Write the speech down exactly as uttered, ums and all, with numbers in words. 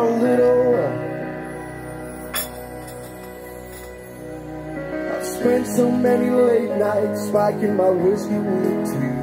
a little. I've spent so many late nights spiking my whiskey with tea.